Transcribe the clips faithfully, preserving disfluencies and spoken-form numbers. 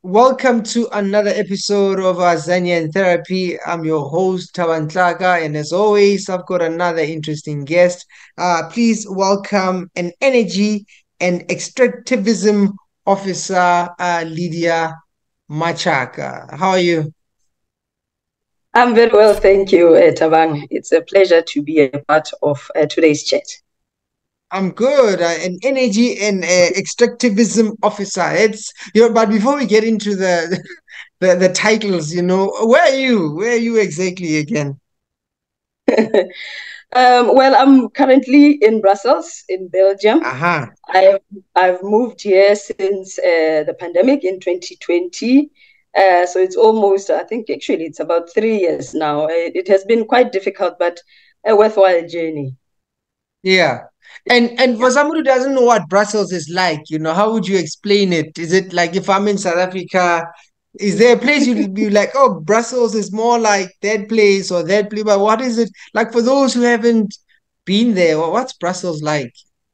Welcome to another episode of uh, Zanyan Therapy. I'm your host, Tawan Tlaka, and as always, I've got another interesting guest. Uh, please welcome an energy and extractivism officer, uh, Lydia Machaka. How are you? I'm very well, thank you, uh, Tabang. It's a pleasure to be a part of uh, today's chat. I'm good. Uh, an energy and uh, extractivism officer. It's you know, but before we get into the the, the titles, you know, where are you? Where are you exactly again? Um, well, I'm currently in Brussels, in Belgium. Aha. I've, I've moved here since uh, the pandemic in twenty twenty. Uh, so it's almost, I think actually it's about three years now. It, it has been quite difficult, but a worthwhile journey. Yeah. And and Yeah. for somebody who doesn't know what Brussels is like, you know, how would you explain it? Is it like if I'm in South Africa, is there a place you'd be like, oh, Brussels is more like that place or that place? But what is it like for those who haven't been there? wha- What's Brussels like?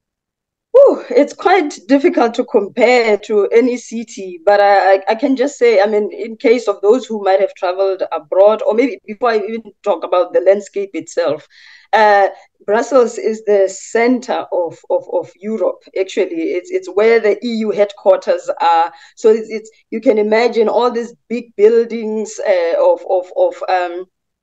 Whew, it's quite difficult to compare to any city, but I, I can just say, I mean, in case of those who might have traveled abroad, or maybe before I even talk about the landscape itself, uh, Brussels is the center of, of, of Europe. Actually, it's it's where the E U headquarters are. So it's, it's you can imagine all these big buildings uh, of of of um,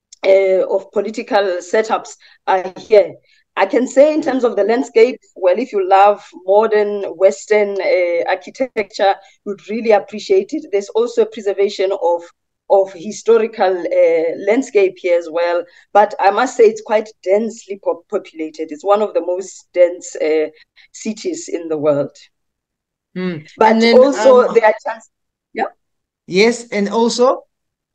uh, of political setups are here. I can say in terms of the landscape, well, if you love modern Western uh, architecture, you'd really appreciate it. There's also a preservation of of historical uh, landscape here as well. But I must say it's quite densely pop- populated. It's one of the most dense uh, cities in the world. Hmm. And But then um also there are chances. Yeah. yes, and also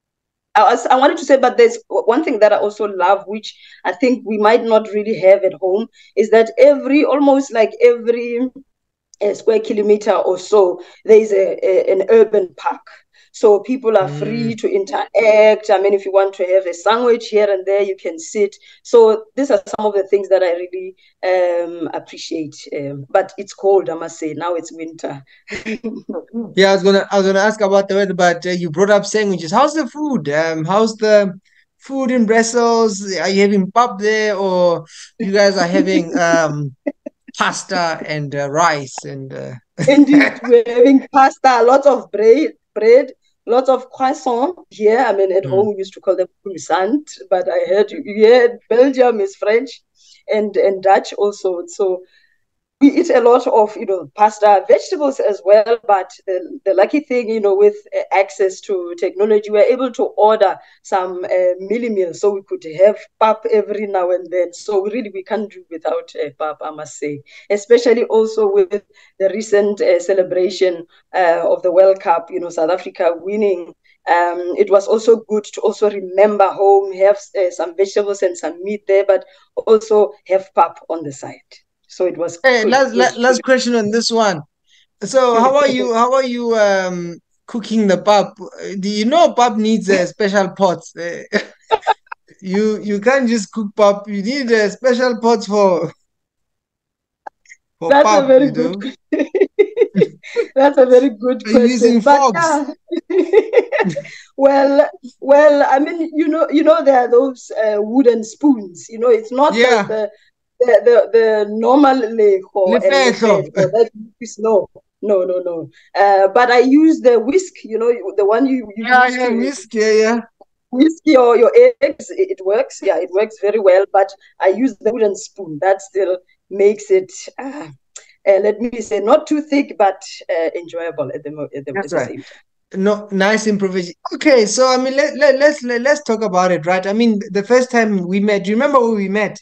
I, was, I wanted to say, but there's one thing that I also love, which I think we might not really have at home, is that every, almost like every uh, square kilometer or so, there is a, a, an urban park. So people are hmm, free to interact. I mean, if you want to have a sandwich here and there, you can sit. So these are some of the things that I really um, appreciate. Um, but it's cold, I must say. Now it's winter. yeah, I was gonna I was gonna ask about the weather, but uh, you brought up sandwiches. How's the food? Um, how's the food in Brussels? Are you having pub there, or you guys are having um pasta and uh, rice and uh... Indeed, we're having pasta, lots of bread, bread, lots of croissant here. I mean, at Hmm. home we used to call them croissant, but I heard yeah, Belgium is French and and Dutch also. So we eat a lot of you know pasta, vegetables as well. But the, the lucky thing, you know with uh, access to technology, we're able to order some uh, mini meals, so we could have pap every now and then. So really we can't do without uh, pap, I must say, especially also with the recent uh, celebration uh, of the World Cup, you know South Africa winning. Um, it was also good to also remember home, have uh, some vegetables and some meat there, but also have pap on the side. So it was Hey, good. last, good last last question on this one. So how are to you? How are you um cooking the pap? Uh, Do you know pap needs a special pots? Uh, you you can't just cook pap. You need a special pots for for That's a pap. very You good know, that's a very good are you using question. But fogs? yeah. well well, I mean, you know, you know, there are those uh, wooden spoons. You know, it's not the Yeah, the the, the, the normal leho and lefetlo. lefetlo that is no no no no. Uh, but I use the whisk, you know, the one you, you Yeah, use yeah, to whisk. Yeah, yeah. whisk your, your eggs. It works. Yeah, it works very well. But I use the wooden spoon. That still makes it, uh, uh, let me say, not too thick, but uh, enjoyable at the, at the at That's the right. same time. No, nice improvisation. Okay, so I mean, let, let let's let, let's talk about it, right? I mean, the first time we met, do you remember where we met?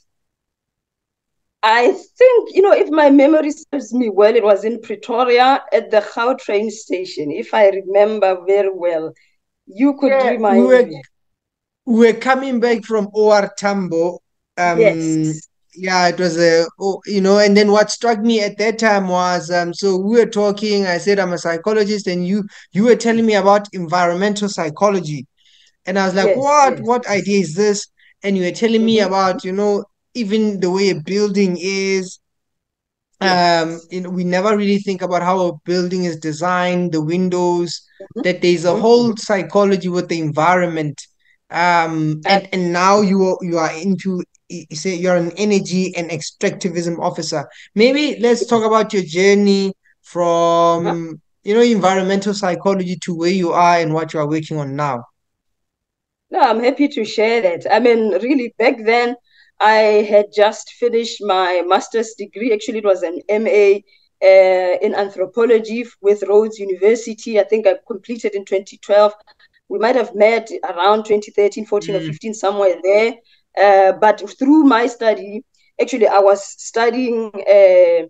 I think, you know, if my memory serves me well, it was in Pretoria at the Gautrain station, if I remember very well. You could Yeah, we remind were me. we were coming back from O R Tambo. Um, Yes, yeah, it was a, oh, you know, and then what struck me at that time was, um, so we were talking. I said I'm a psychologist, and you you were telling me about environmental psychology, and I was like, yes, what yes. what idea is this? And you were telling me Mhm. about, you know, even the way a building is. um, Yes. you know, we never really think about how a building is designed, the windows, Mhm, that there's a mhm, whole mhm. psychology with the environment. Um, and and now you are you are into you say you're an energy and extractivism officer. Maybe let's talk Yes. about your journey Uh-huh. from you know environmental psychology to where you are and what you are working on now. No, I'm happy to share that. I mean, really, back then, I had just finished my master's degree. Actually, it was an M A uh, in anthropology with Rhodes University. I think I completed in twenty twelve. We might have met around twenty thirteen, fourteen, or Mm, fifteen, somewhere there. Uh, but through my study, actually, I was studying uh,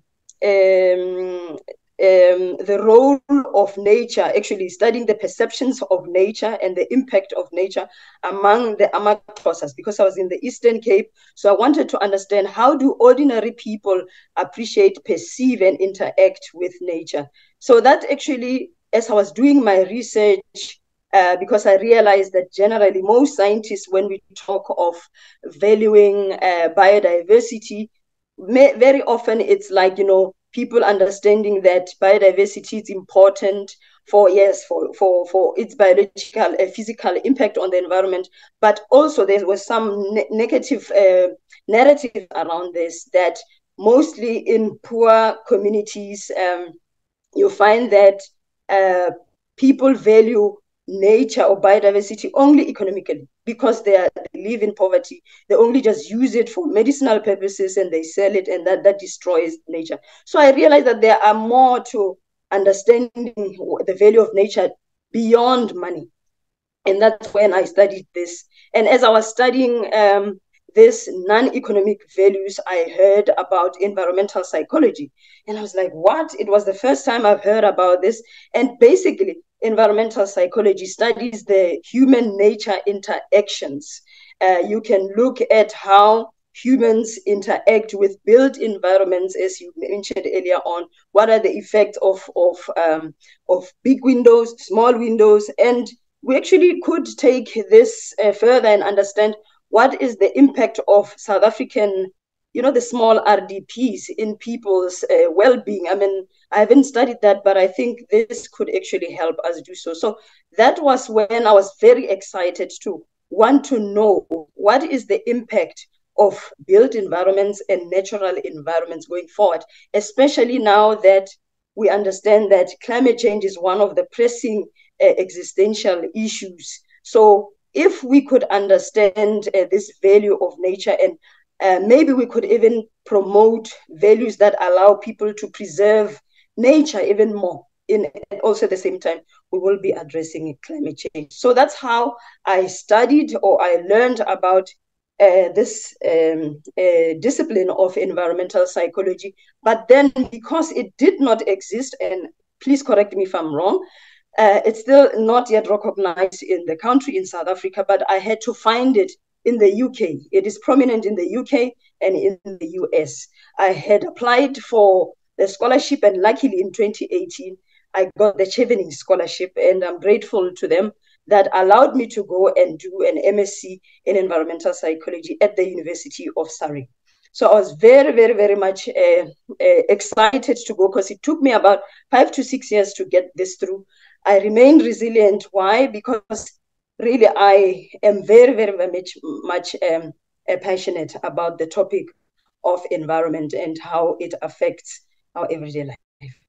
um, um, the role of nature, actually studying the perceptions of nature and the impact of nature among the Amaxhosas, because I was in the Eastern Cape. So I wanted to understand, how do ordinary people appreciate, perceive, and interact with nature? So that actually, as I was doing my research, uh, because I realized that generally most scientists, when we talk of valuing uh, biodiversity, may, very often it's like, you know, people understanding that biodiversity is important for, yes, for for for its biological uh, physical impact on the environment, but also there was some ne- negative uh, narrative around this, that mostly in poor communities, um, you find that uh, people value nature or biodiversity only economically, because they, are, they live in poverty. They only just use it for medicinal purposes and they sell it, and that, that destroys nature. So I realized that there are more to understanding the value of nature beyond money. And that's when I studied this. And as I was studying um, this non-economic values, I heard about environmental psychology. And I was like, what? It was the first time I've heard about this. And basically, environmental psychology studies the human nature interactions. Uh, you can look at how humans interact with built environments, as you mentioned earlier on. What are the effects of, of, um, of big windows, small windows, and we actually could take this uh, further and understand what is the impact of South African, you know, the small R D Ps in people's uh, well-being. I mean, I haven't studied that, but I think this could actually help us do so. So that was when I was very excited to want to know what is the impact of built environments and natural environments going forward, especially now that we understand that climate change is one of the pressing uh, existential issues. So if we could understand uh, this value of nature, and uh, maybe we could even promote values that allow people to preserve nature even more. In also at the same time, we will be addressing climate change. So that's how I studied, or I learned about uh, this um, uh, discipline of environmental psychology. But then, because it did not exist, and please correct me if I'm wrong, uh, it's still not yet recognized in the country, in South Africa, but I had to find it in the U K. It is prominent in the U K and in the U S. I had applied for the scholarship, and luckily in twenty eighteen, I got the Chevening scholarship, and I'm grateful to them, that allowed me to go and do an M S c in environmental psychology at the University of Surrey. So I was very, very, very much uh, uh, excited to go, because it took me about five to six years to get this through. I remain resilient. Why? Because really I am very, very, very much, much um, uh, passionate about the topic of environment and how it affects our everyday life.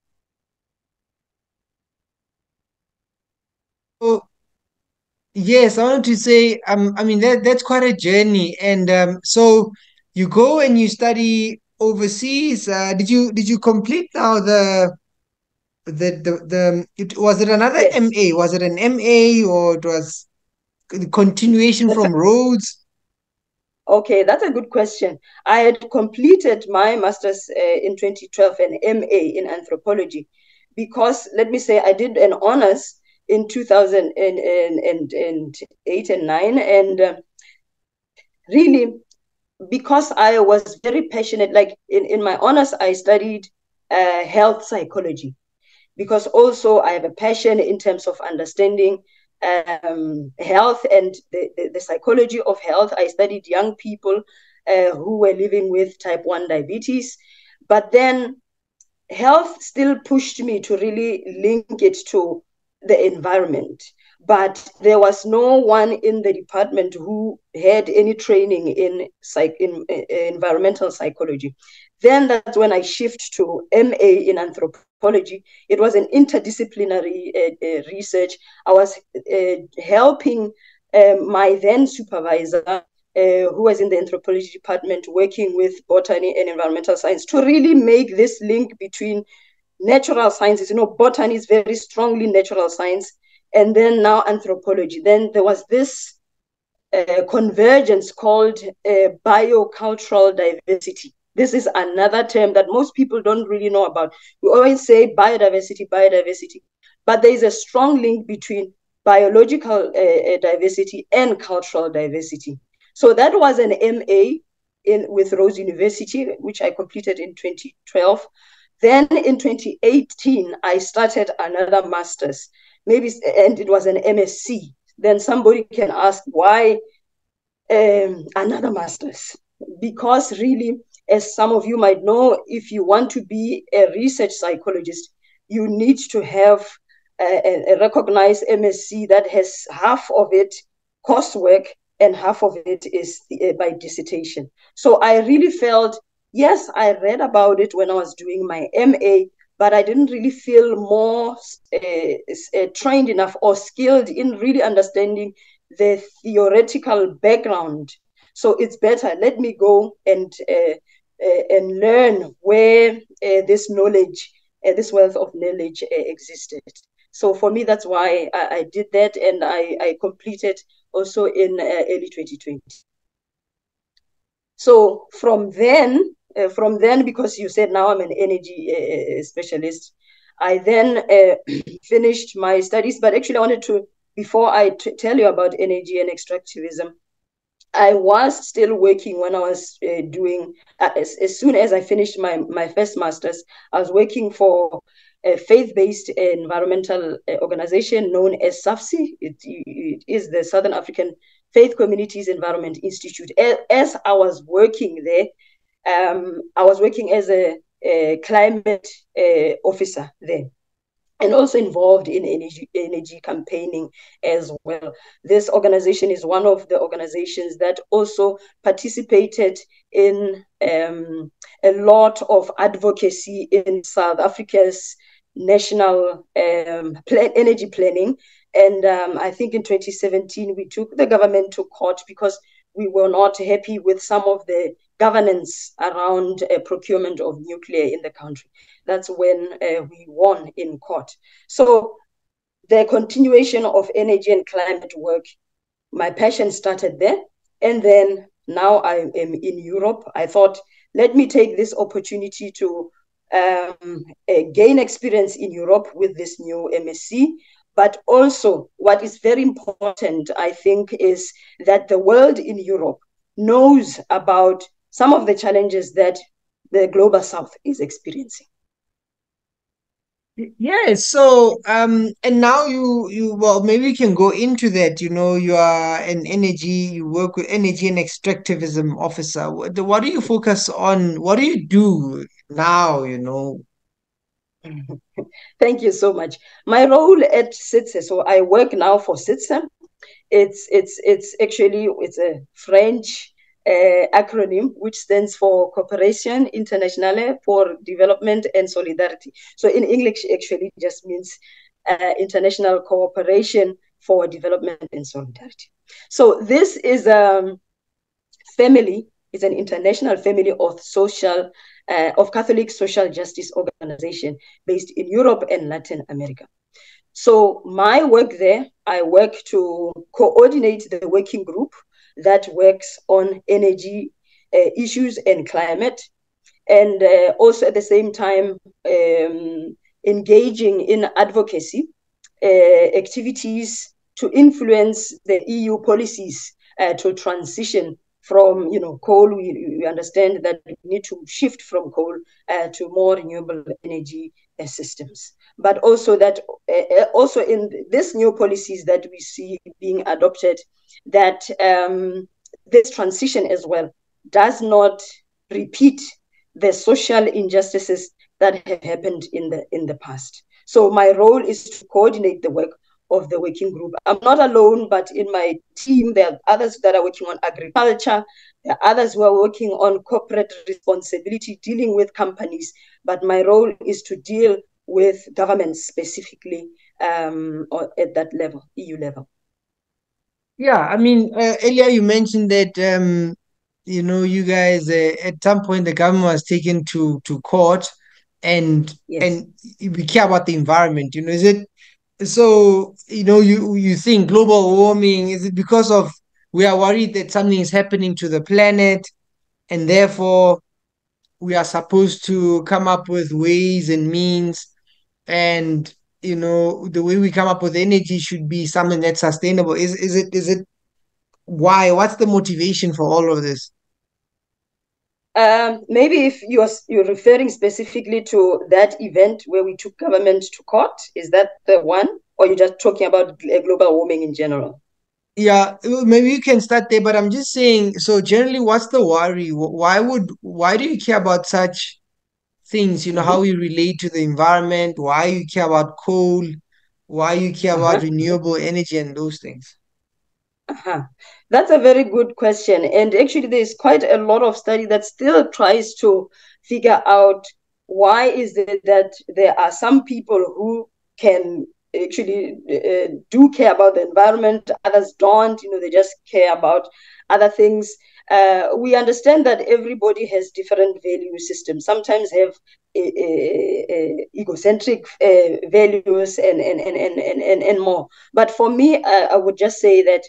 so yes, I wanted to say, um, I mean that that's quite a journey, and um, so you go and you study overseas. Uh, did you did you complete now the the the the? It, was it another Yes. M A? Was it an M A or it was the continuation The, from Rhodes? okay, that's a good question. I had completed my master's uh, in twenty twelve, an M A in anthropology, because let me say I did an honors in two thousand eight and nine, and uh, really, because I was very passionate, like in, in my honors, I studied uh, health psychology, because also I have a passion in terms of understanding um, health and the, the, the, psychology of health. I studied young people uh, who were living with type one diabetes. But then health still pushed me to really link it to the environment. But there was no one in the department who had any training in psych in uh, environmental psychology. Then that's when I shift to M A in anthropology. It was an interdisciplinary uh, uh, research. I was uh, helping uh, my then supervisor, Uh, who was in the anthropology department, working with botany and environmental science to really make this link between natural sciences. You know, botany is very strongly natural science, and then now anthropology. Then there was this uh, convergence called uh, biocultural diversity. This is another term that most people don't really know about. We always say biodiversity, biodiversity, but there is a strong link between biological uh, diversity and cultural diversity. So that was an M A in with Rose University, which I completed in twenty twelve. Then in twenty eighteen, I started another master's, maybe, and it was an M S C. Then somebody can ask why um, another master's? Because really, as some of you might know, if you want to be a research psychologist, you need to have a, a recognized M S C that has half of it coursework and half of it is uh, by dissertation. So I really felt, yes, I read about it when I was doing my M A, but I didn't really feel more uh, uh, trained enough or skilled in really understanding the theoretical background. So it's better, let me go and uh, uh, and learn where uh, this knowledge, uh, this wealth of knowledge uh, existed. So for me, that's why I, I did that, and I, I completed also in uh, early twenty twenty. So from then, uh, from then, because you said now I'm an energy uh, specialist, I then uh, finished my studies. But actually, I wanted to, before I t- tell you about energy and extractivism, I was still working when I was uh, doing, uh, as, as soon as I finished my, my first master's, I was working for a faith-based environmental organization known as SAFSI. It, it is the Southern African Faith Communities Environment Institute. As I was working there, um, I was working as a, a climate uh, officer there, and also involved in energy, energy campaigning as well. This organization is one of the organizations that also participated in um, a lot of advocacy in South Africa's national um, plan, energy planning. And um, I think in twenty seventeen, we took the government to court because we were not happy with some of the governance around uh, procurement of nuclear in the country. That's when uh, we won in court. So the continuation of energy and climate work, my passion started there. And then now I am in Europe. I thought, let me take this opportunity to um, uh, gain experience in Europe with this new M S C. But also, what is very important, I think, is that the world in Europe knows about some of the challenges that the global south is experiencing. Yeah, so um and now you you well maybe we can go into that. You know, you are an energy, you work with energy and extractivism officer. What, what do you focus on? What do you do now, you know? Thank you so much. My role at SITSE, so I work now for SITSE. It's it's it's actually it's a French uh, acronym which stands for Cooperation Internationale for Development and Solidarity. So in English, actually, just means uh, international cooperation for development and solidarity. So this is a um, family. It's an international family of social uh, of Catholic social justice organization based in Europe and Latin America. So my work there, I work to coordinate the working group that works on energy uh, issues and climate, and uh, also at the same time um, engaging in advocacy uh, activities to influence the E U policies uh, to transition from, you know, coal. We, we understand that we need to shift from coal uh, to more renewable energy uh, systems. But also that uh, also in these new policies that we see being adopted, that um, this transition as well does not repeat the social injustices that have happened in the in the past. So my role is to coordinate the work of the working group. I'm not alone, but in my team, there are others that are working on agriculture. There are others who are working on corporate responsibility, dealing with companies. But my role is to deal with governments specifically um, or at that level, E U level. Yeah, I mean, uh, earlier you mentioned that um, you know, you guys uh, at some point the government was taken to to court, and Yes. and we care about the environment. You know, is it so? You know, you you think global warming, is it because of we are worried that something is happening to the planet, and therefore we are supposed to come up with ways and means, and you know, the way we come up with energy should be something that's sustainable. Is is it is it why? What's the motivation for all of this? Um, maybe if you're you're referring specifically to that event where we took government to court, is that the one, or you're just talking about global warming in general? Yeah, well, maybe you can start there, but I'm just saying, so generally, what's the worry? Wh- Why would, why do you care about such things? You know, how Mm-hmm. we relate to the environment, why you care about coal, why you care about Uh-huh. renewable energy and those things. Uh-huh. That's a very good question. And actually, there's quite a lot of study that still tries to figure out why is it that there are some people who can actually uh, do care about the environment, others don't. You know, they just care about other things. Uh, we understand that everybody has different value systems. Sometimes have uh, uh, egocentric uh, values and, and, and, and, and, and more. But for me, uh, I would just say that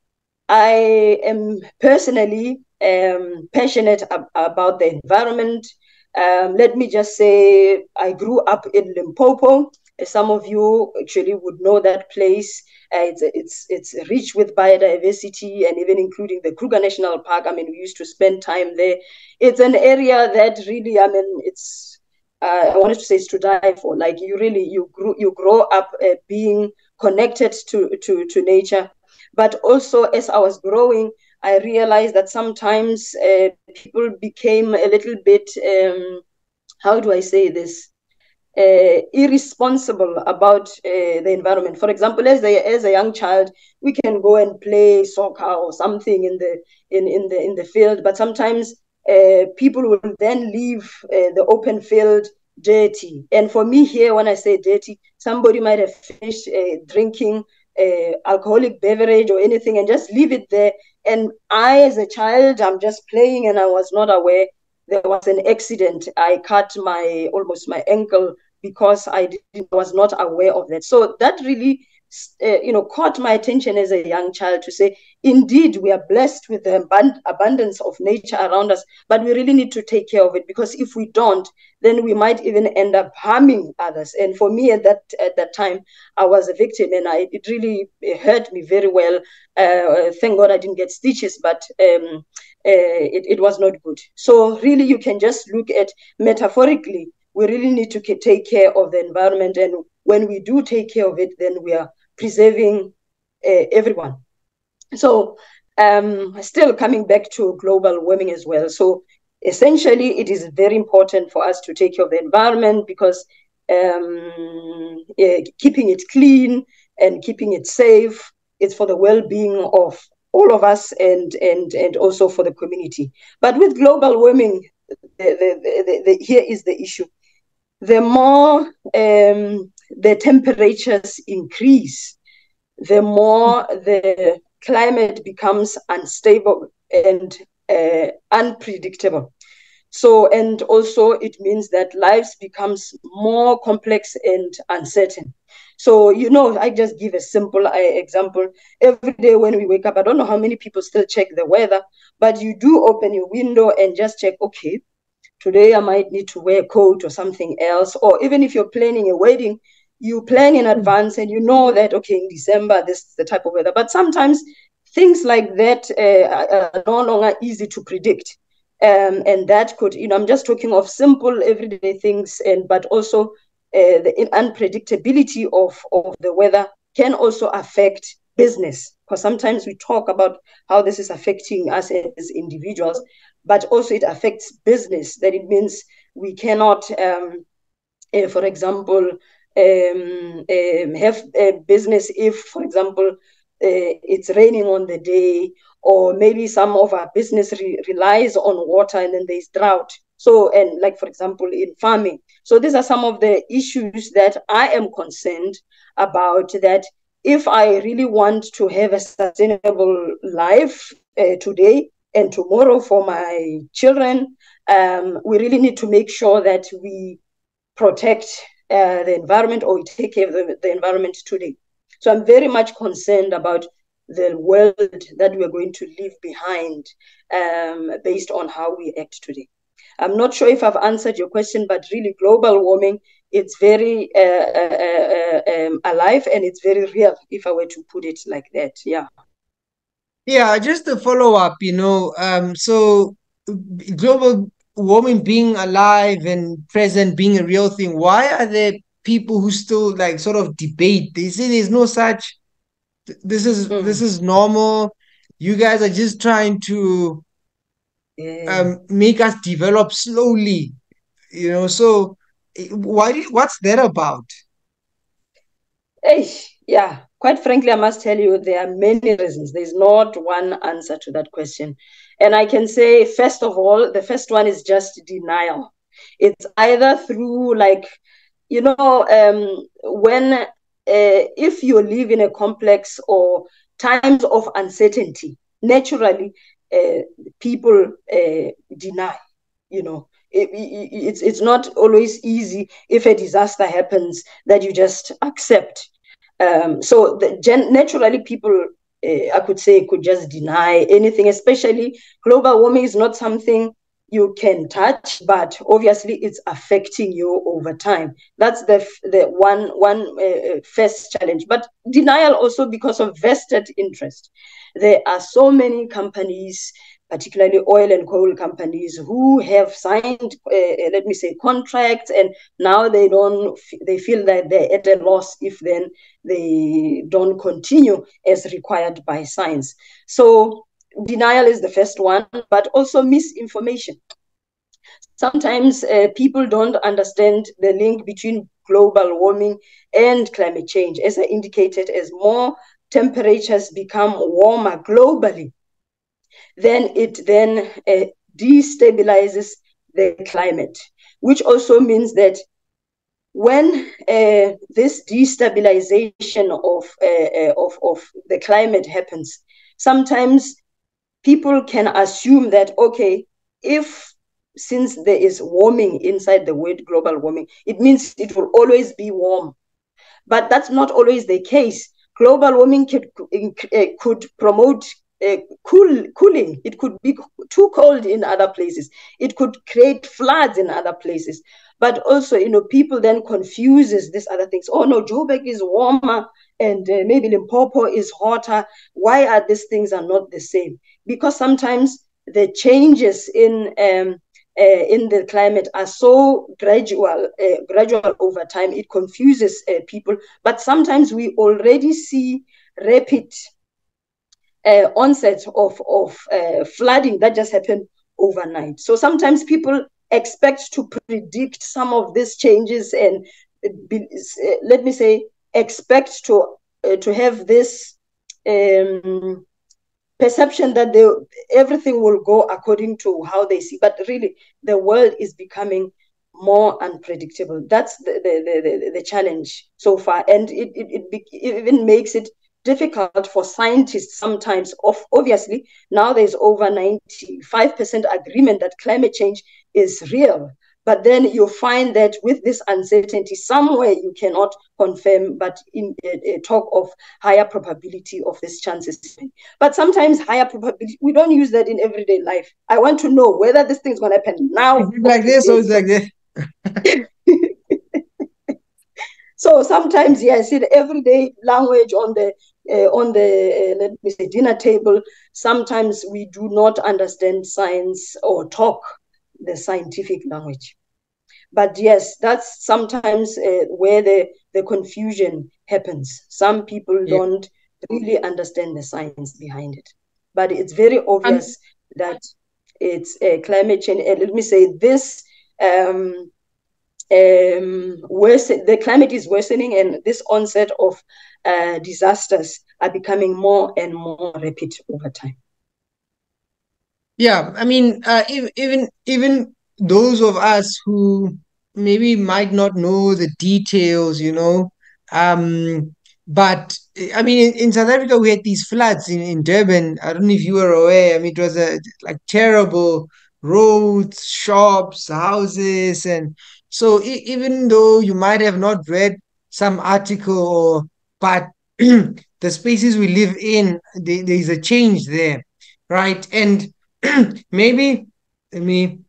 I am personally um, passionate ab- about the environment. Um, let me just say, I grew up in Limpopo. Some of you actually would know that place. Uh, it's it's it's rich with biodiversity, and even including the Kruger National Park. I mean, we used to spend time there. It's an area that really, I mean, it's uh, I wanted to say it's to die for. Like you really you grew you grow up uh, being connected to to to nature, but also as I was growing, I realized that sometimes uh, people became a little bit, um, how do I say this, uh, irresponsible about uh, the environment. For example, as a, as a young child, we can go and play soccer or something in the in, in the in the field, but sometimes uh, people will then leave uh, the open field dirty. And for me here, when I say dirty, somebody might have finished uh, drinking uh, alcoholic beverage or anything and just leave it there. And I, as a child, I'm just playing and I was not aware there was an accident. I cut my almost my ankle because I didn't, was not aware of that. So that really, uh, you know, caught my attention as a young child to say, indeed, we are blessed with the abund- abundance of nature around us, but we really need to take care of it, because if we don't, then we might even end up harming others. And for me, at that at that time, I was a victim, and I, it really it hurt me very well. Uh, thank God I didn't get stitches, but um, uh, it, it was not good. So really, you can just look at metaphorically, we really need to take care of the environment. And when we do take care of it, then we are preserving uh, everyone. So um, still coming back to global warming as well. So essentially, it is very important for us to take care of the environment, because um, uh, keeping it clean and keeping it safe, it's for the well-being of all of us, and and and also for the community. But with global warming, the, the, the, the, here is the issue: the more um, the temperatures increase, the more the climate becomes unstable and uh, unpredictable. So, and also it means that lives becomes more complex and uncertain. So, you know, I just give a simple uh, example. Every day when we wake up, I don't know how many people still check the weather, but you do open your window and just check, okay, today I might need to wear a coat or something else. Or even if you're planning a wedding, you plan in advance and you know that, okay, in December, this is the type of weather. But sometimes things like that uh, are no longer easy to predict. Um, and that could, you know, I'm just talking of simple everyday things, and but also uh, the unpredictability of, of the weather can also affect business, because sometimes we talk about how this is affecting us as individuals, but also it affects business. That it means we cannot um, uh, for example, um, um, have a business if, for example, uh, it's raining on the day, or maybe some of our business re- relies on water and then there's drought. So, and like, for example, in farming. So these are some of the issues that I am concerned about, that if I really want to have a sustainable life uh, today and tomorrow for my children, um, we really need to make sure that we protect uh, the environment, or we take care of the, the environment today. So I'm very much concerned about the world that we are going to leave behind um, based on how we act today. I'm not sure if I've answered your question, but really global warming, it's very uh, uh, uh, um, alive, and it's very real, if I were to put it like that. Yeah. Yeah, just to follow up, you know, um, so global warming being alive and present being a real thing, why are there people who still like sort of debate? They say there's no such, this is this Mm. is normal. You guys are just trying to Yeah. um make us develop slowly, you know. So eh, why do- what's that about? Hey, yeah, quite frankly, I must tell you, there are many reasons. There's not one answer to that question. And I can say, first of all, the first one is just denial. It's either through, like, you know, um, when, uh, if you live in a complex or times of uncertainty, naturally, uh, people uh, deny, you know. It, it, it's it's not always easy if a disaster happens that you just accept. Um, so the, gen- naturally, people, uh, I could say, could just deny anything. Especially global warming is not something you can touch, but obviously it's affecting you over time. That's the the one one uh, first challenge. But denial also because of vested interest. There are so many companies, particularly oil and coal companies, who have signed, uh, let me say, contracts, and now they don't. They feel that they're at a loss if then they don't continue as required by science. So denial is the first one, but also misinformation. Sometimes uh, people don't understand the link between global warming and climate change. As I indicated, as more temperatures become warmer globally, then it then uh, destabilizes the climate, which also means that when uh, this destabilization of, uh, uh, of, of the climate happens, sometimes people can assume that, okay, if since there is warming inside the word global warming, it means it will always be warm. But that's not always the case. Global warming could, uh, could promote uh, cool, cooling. It could be too cold in other places. It could create floods in other places. But also, you know, people then confuses these other things. Oh no, Joburg is warmer and uh, maybe Limpopo is hotter. Why are these things are not the same? Because sometimes the changes in um, uh, in the climate are so gradual, uh, gradual over time. It confuses uh, people. But sometimes we already see rapid uh, onset of, of uh, flooding that just happened overnight. So sometimes people expect to predict some of these changes and be, uh, let me say, expect to uh, to have this um, perception that they, everything will go according to how they see. But really, the world is becoming more unpredictable. That's the, the, the, the challenge so far. And it, it, it, it even makes it difficult for scientists sometimes. Of obviously, now there's over ninety-five percent agreement that climate change is real. But then you find that with this uncertainty, somewhere you cannot confirm, but in a, a talk of higher probability of these chances. But sometimes higher probability, we don't use that in everyday life. I want to know whether this thing's going to happen Is now it or like this or today. is it like this? So sometimes, yes, in everyday language on the uh, on the uh, let me say dinner table, sometimes we do not understand science or talk the scientific language. But yes, that's sometimes uh, where the the confusion happens. Some people Yeah. don't really understand the science behind it, but it's very And obvious that it's uh, climate change. And let me say this. Um, um, worsen, the climate is worsening, and this onset of uh, disasters are becoming more and more rapid over time. Yeah, I mean, uh, ev- even even those of us who maybe might not know the details, you know, um, but eh, I mean, in, in South Africa, we had these floods in, in Durban. I don't know if you were aware. I mean, it was a like terrible roads, shops, houses, and so e- even though you might have not read some article, or but the spaces we live in, there, there is a change there, right? And maybe, I mean,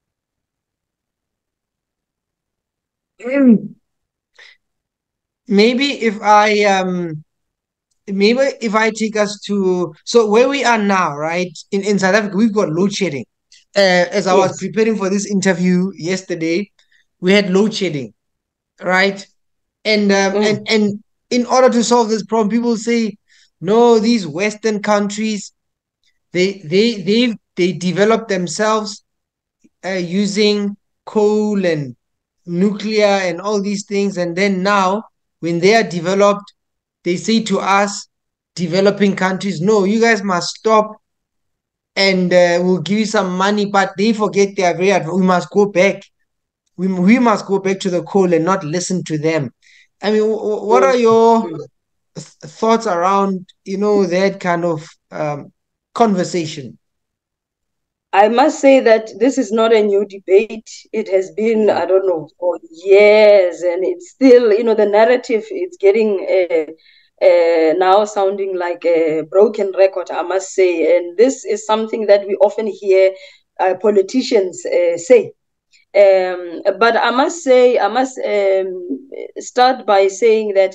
maybe if I um maybe if I take us to, so where we are now, right? In in South Africa, we've got load shedding. Uh, as I was Yes. preparing for this interview yesterday, we had load shedding, right? And um, and Mm. and in order to solve this problem, people say, no, these Western countries, they they they they develop themselves uh, using coal and nuclear and all these things. And then now, when they are developed, they say to us, developing countries, no, you guys must stop and uh, we'll give you some money. But they forget they are very, adv- we must go back. We, we must go back to the coal and not listen to them. I mean, wh- wh- what Mm. are your Mm. th- thoughts around, you know, that kind of um, conversation? I must say that this is not a new debate. It has been, Mm. I don't know, for years, and it's still, you know, the narrative is getting uh, uh, now sounding like a broken record, I must say. And this is something that we often hear uh, politicians uh, say. Um, but I must say, I must um, start by saying that,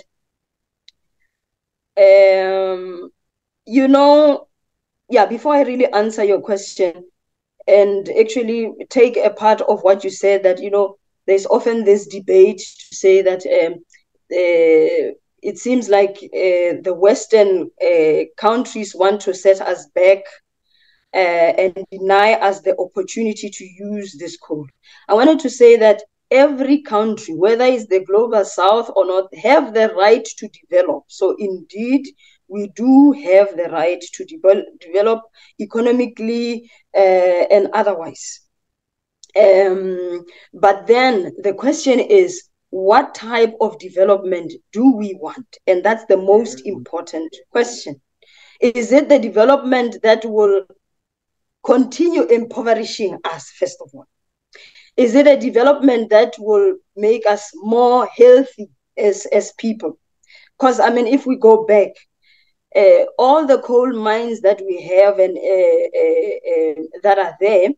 um, you know, yeah, before I really answer your question, and actually take a part of what you said, that you know there's often this debate to say that um, uh, it seems like uh, the Western uh, countries want to set us back uh, and deny us the opportunity to use this coal. I wanted to say that every country, whether it's the global south or not, have the right to develop. So indeed, we do have the right to develop, develop economically uh, and otherwise. Um, but then the question is, what type of development do we want? And that's the most important question. Is it the development that will continue impoverishing us, first of all? Is it a development that will make us more healthy as, as people? Because, I mean, if we go back, uh, all the coal mines that we have and uh, uh, uh, that are there,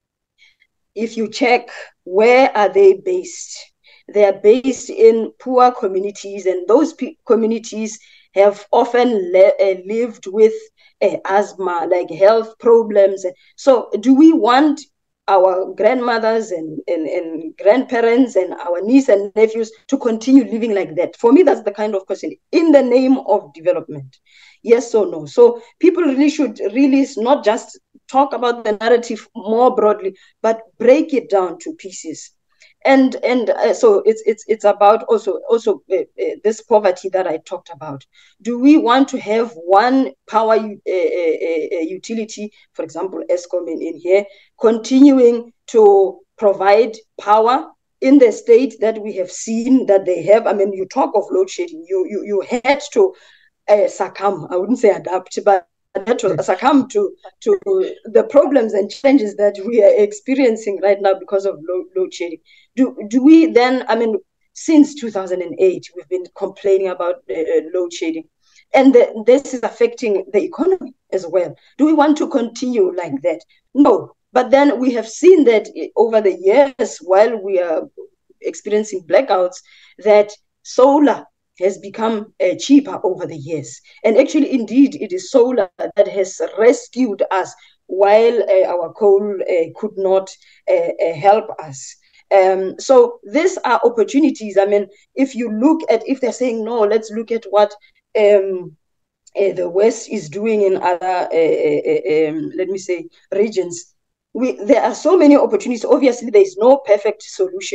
if you check, where are they based? They are based in poor communities, and those pe- communities have often le- uh, lived with uh, asthma, like health problems. So, do we want our grandmothers and, and, and grandparents and our nieces and nephews to continue living like that? For me, that's the kind of question. In the name of development, yes or no? So people really should really not just talk about the narrative more broadly, but break it down to pieces. And and uh, so it's it's it's about also also uh, uh, this poverty that I talked about. Do we want to have one power uh, uh, uh, utility, for example, Eskom in, in here, continuing to provide power in the state that we have seen that they have? I mean, you talk of load shedding, you you you had to uh, succumb. I wouldn't say adapt, but had to succumb to to the problems and challenges that we are experiencing right now because of load, load shedding. Do do we then? I mean, since two thousand eight, we've been complaining about uh, load shedding, and the, this is affecting the economy as well. Do we want to continue like that? No. But then we have seen that over the years, while we are experiencing blackouts, that solar has become uh, cheaper over the years. And actually, indeed, it is solar that has rescued us while uh, our coal uh, could not uh, uh, help us. Um, so these are opportunities. I mean, if you look at, if they're saying, no, let's look at what um, uh, the West is doing in other, uh, uh, um, let me say, regions. We, there are so many opportunities. Obviously, there is no perfect solution,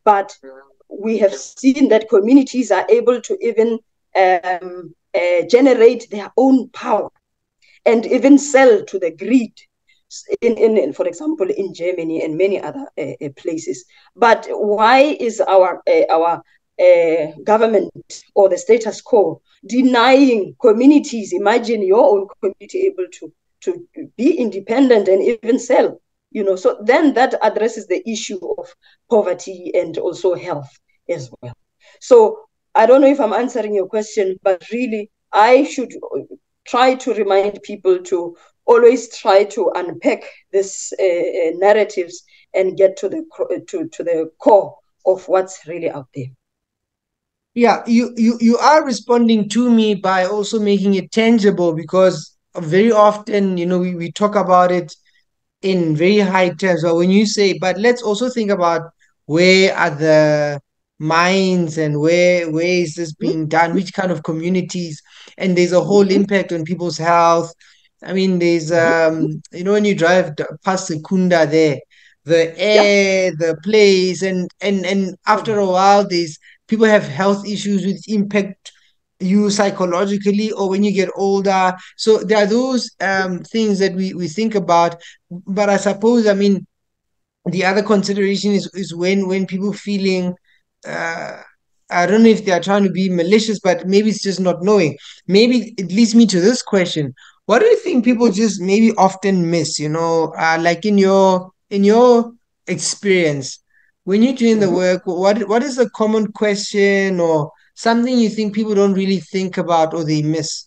but we have seen that communities are able to even um, uh, generate their own power and even sell to the grid. In, in, in, for example, in Germany and many other uh, places. But why is our uh, our uh, government or the status quo denying communities? Imagine your own community able to to be independent and even sell. You know, so then that addresses the issue of poverty and also health as well. So I don't know if I'm answering your question, but really I should try to remind people to always try to unpack these uh, narratives and get to the to, to the core of what's really out there. Yeah, you, you you are responding to me by also making it tangible, because very often, you know, we, we talk about it in very high terms. But when you say, but let's also think about where are the mines, and where where is this being done, which kind of communities, and there's a whole Mm-hmm. impact on people's health. I mean, there's um, you know, when you drive d- past Sekunda there, the Yeah. air, the place, and and and after a while, there's people have health issues which impact you psychologically, or when you get older. So there are those um things that we we think about. But I suppose, I mean, the other consideration is is when when people feeling, uh I don't know if they are trying to be malicious, but maybe it's just not knowing. Maybe it leads me to this question: what do you think people Mm-hmm. just maybe often miss, you know, uh, like in your in your experience, when you're doing the Mm-hmm. work, what what is a common question or something you think people don't really think about or they miss?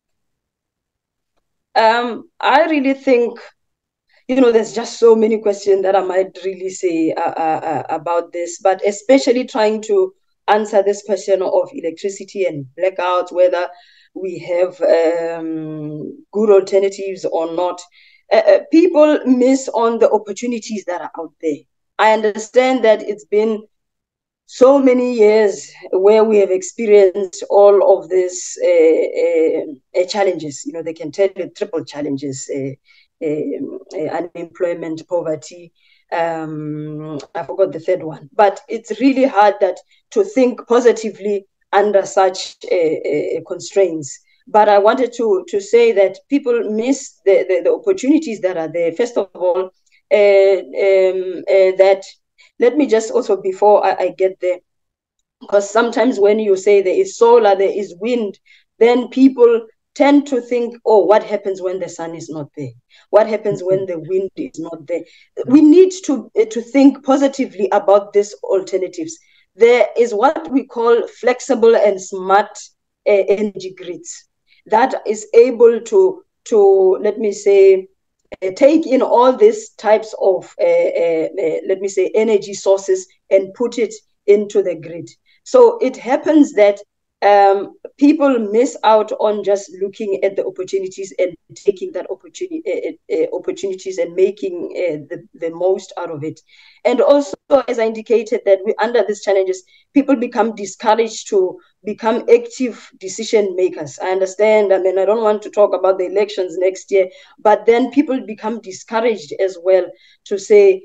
Um, I really think, you know, there's just so many questions that I might really say uh, uh, uh, about this, but especially trying to answer this question of electricity and blackouts, whether we have um, good alternatives or not. Uh, uh, people miss on the opportunities that are out there. I understand that it's been so many years where we have experienced all of these uh, uh, uh, challenges. You know, they can tell you triple challenges: uh, uh, uh, unemployment, poverty. Um, I forgot the third one, but it's really hard that to think positively under such uh, uh, constraints. But I wanted to to say that people miss the, the, the opportunities that are there. First of all, uh, um, uh, that let me just also, before I, I get there, because sometimes when you say there is solar, there is wind, then people tend to think, oh, what happens when the sun is not there? What happens when the wind is not there? We need to, uh, to think positively about these alternatives. There is what we call flexible and smart uh, energy grids that is able to, to let me say, uh, take in all these types of, uh, uh, uh, let me say, energy sources and put it into the grid. So it happens that um, people miss out on just looking at the opportunities and taking that opportunity uh, uh, opportunities and making uh, the, the most out of it. And also, as I indicated, that we, under these challenges, people become discouraged to become active decision makers. I understand. I mean, I don't want to talk about the elections next year, but then people become discouraged as well to say,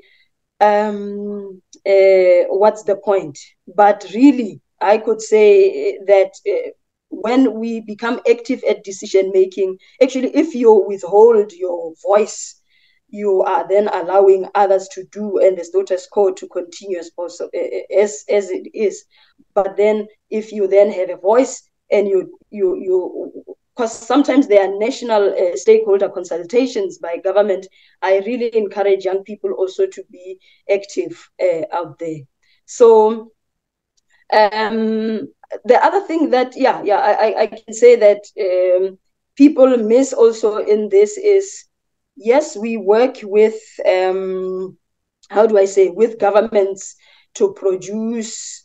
um, uh, what's the point? But really, I could say that uh, when we become active at decision making, actually, if you withhold your voice, you are then allowing others to do and the status quo to continue as, possible, as, as it is. But then if you then have a voice and you, you, you, because sometimes there are national uh, stakeholder consultations by government, I really encourage young people also to be active uh, out there. So um, the other thing that, yeah, yeah, I, I can say that um, people miss also in this is, yes, we work with, um, how do I say, with governments to produce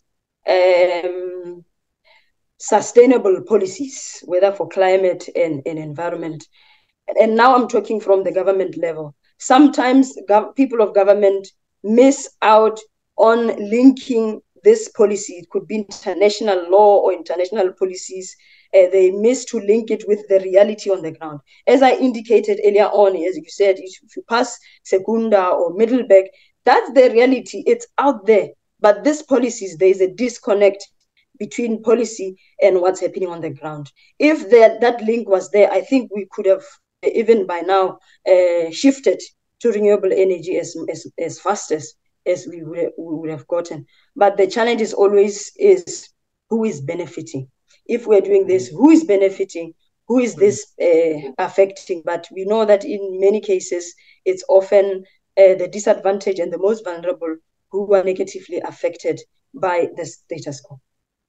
um, sustainable policies, whether for climate and, and environment. And now I'm talking from the government level. Sometimes gov- people of government miss out on linking this policy. It could be international law or international policies. Uh, they miss to link it with the reality on the ground. As I indicated earlier on, as you said, if you pass Secunda or Middleburg, that's the reality. It's out there. But these policies, there is a disconnect between policy and what's happening on the ground. If that, that link was there, I think we could have even by now uh, shifted to renewable energy as, as, as fast as, as we would, we would have gotten. But the challenge is always is who is benefiting. If we're doing this, who is benefiting? Who is this uh, affecting? But we know that in many cases, it's often uh, the disadvantaged and the most vulnerable who are negatively affected by the status quo.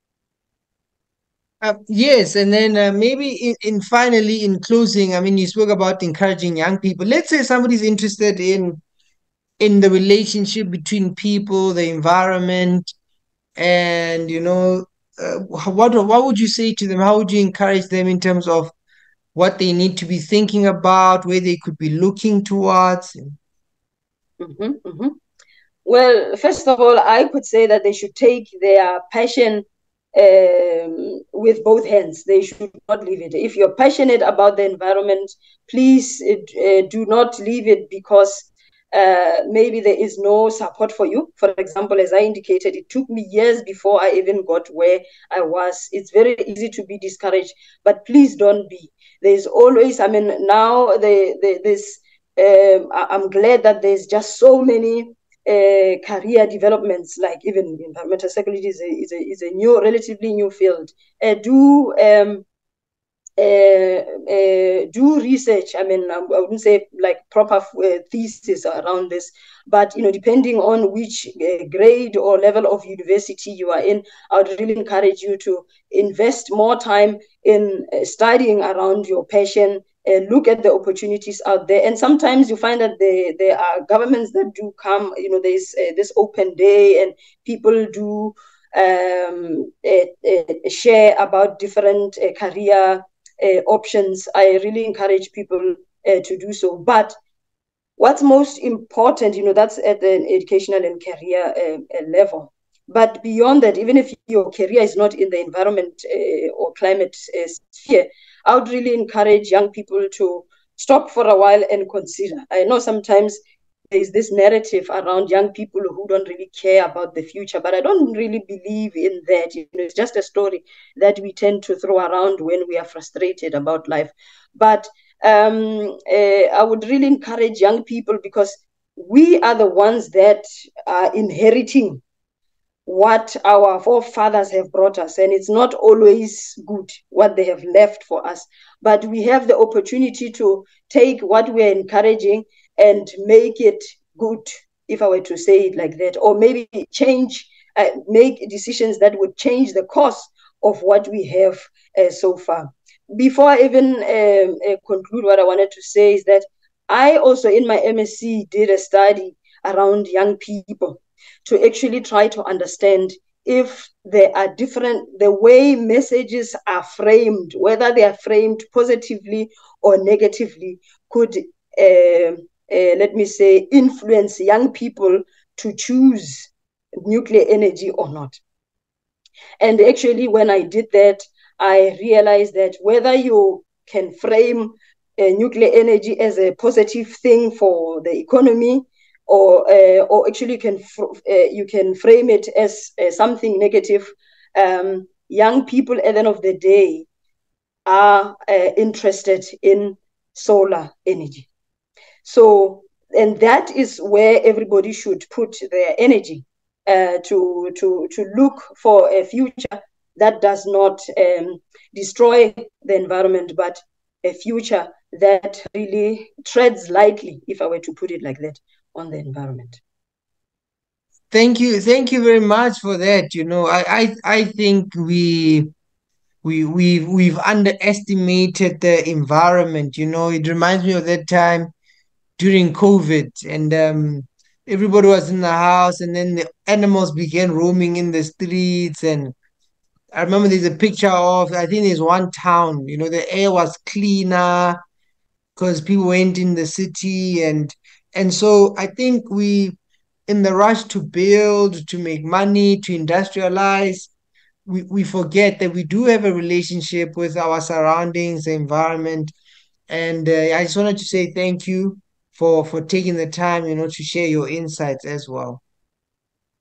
Uh, yes, and then uh, maybe in, in finally in closing, I mean, you spoke about encouraging young people. Let's say somebody's interested in in the relationship between people, the environment, and you know, uh, what what would you say to them? How would you encourage them in terms of what they need to be thinking about, where they could be looking towards? Mm-hmm, mm-hmm. Well, first of all, I could say that they should take their passion um, with both hands. They should not leave it. If you're passionate about the environment, please uh, do not leave it because uh, maybe there is no support for you. For example, as I indicated, it took me years before I even got where I was. It's very easy to be discouraged, but please don't be. There's always, I mean, now the, the, this, um, I'm glad that there's just so many uh, career developments, like even environmental psychology is a, is a, is a new, relatively new field. Uh, do um, uh, uh, do research. I mean, I wouldn't say like proper uh, thesis around this, but you know, depending on which uh, grade or level of university you are in, I would really encourage you to invest more time in uh, studying around your passion. Uh, look at the opportunities out there, and sometimes you find that there there are governments that do come. You know, there's uh, this open day, and people do um, uh, uh, share about different uh, career uh, options. I really encourage people uh, to do so. But what's most important, you know, that's at an educational and career uh, level. But beyond that, even if your career is not in the environment uh, or climate uh, sphere, I would really encourage young people to stop for a while and consider. I know sometimes there's this narrative around young people who don't really care about the future, but I don't really believe in that. You know, it's just a story that we tend to throw around when we are frustrated about life. But um, uh, I would really encourage young people because we are the ones that are inheriting what our forefathers have brought us, and it's not always good what they have left for us. But we have the opportunity to take what we're encouraging and make it good, if I were to say it like that, or maybe change, uh, make decisions that would change the course of what we have uh, so far. Before I even um, uh, conclude, what I wanted to say is that I also, in my M S c, did a study around young people to actually try to understand if there are different, the way messages are framed, whether they are framed positively or negatively, could, uh, uh, let me say, influence young people to choose nuclear energy or not. And actually, when I did that, I realized that whether you can frame uh, nuclear energy as a positive thing for the economy, or uh, or actually you can uh, you can frame it as uh, something negative. Um, young people at the end of the day are uh, interested in solar energy. So, and that is where everybody should put their energy uh, to to to look for a future that does not um, destroy the environment, but a future that really treads lightly, if I were to put it like that, on the environment. Thank you, thank you very much for that. You know, I I, I think we we we've we've underestimated the environment. You know, it reminds me of that time during COVID, and um, everybody was in the house, and then the animals began roaming in the streets. And I remember there's a picture of, I think there's one town. You know, the air was cleaner because people went in the city, and and so I think we, in the rush to build, to make money, to industrialize, we, we forget that we do have a relationship with our surroundings, the environment. And uh, I just wanted to say thank you for for taking the time, you know, to share your insights as well.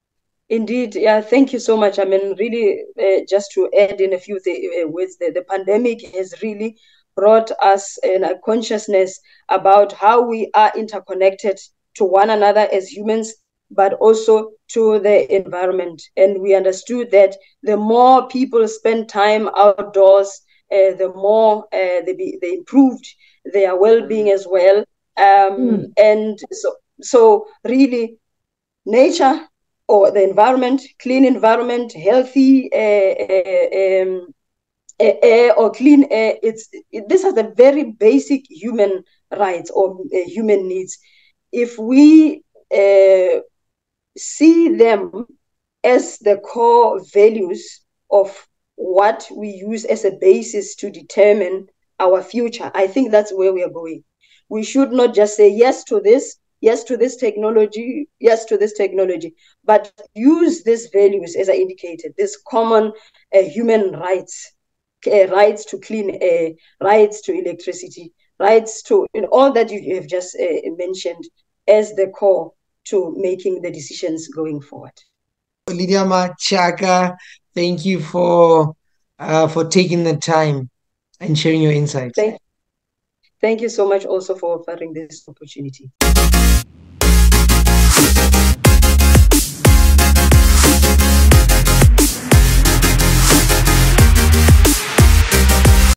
Indeed, yeah, thank you so much. I mean, really, uh, just to add in a few th- uh, words, the, the pandemic has really brought us in a consciousness about how we are interconnected to one another as humans, but also to the environment. And we understood that the more people spend time outdoors, uh, the more uh, they, be, they improved their well-being as well. Um, Mm. and so, so really, nature or the environment, clean environment, healthy uh, uh, um, air or clean air. It's it, this is the very basic human rights or uh, human needs. If we uh, see them as the core values of what we use as a basis to determine our future, I think that's where we are going. We should not just say yes to this, yes to this technology, yes to this technology, but use these values, as I indicated, this common uh, human rights, uh, rights to clean air, rights to electricity, rights to you know, all that you have just uh, mentioned as the core to making the decisions going forward. Lidiama Chaka, thank you for uh, for taking the time and sharing your insights. Thank, thank you so much also for offering this opportunity.